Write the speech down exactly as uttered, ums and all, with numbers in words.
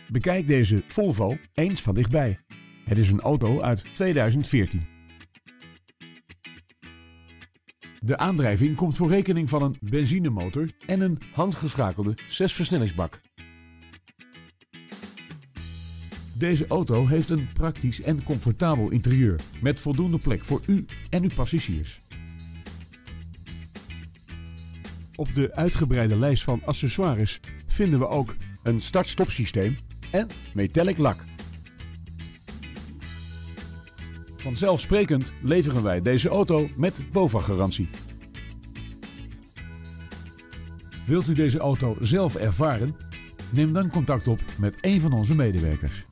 Bekijk deze Volvo eens van dichtbij. Het is een auto uit tweeduizend veertien. De aandrijving komt voor rekening van een benzinemotor en een handgeschakelde zesversnellingsbak. Deze auto heeft een praktisch en comfortabel interieur met voldoende plek voor u en uw passagiers. Op de uitgebreide lijst van accessoires vinden we ook een start-stop systeem en metallic lak. Vanzelfsprekend leveren wij deze auto met BOVAG-garantie. Wilt u deze auto zelf ervaren? Neem dan contact op met een van onze medewerkers.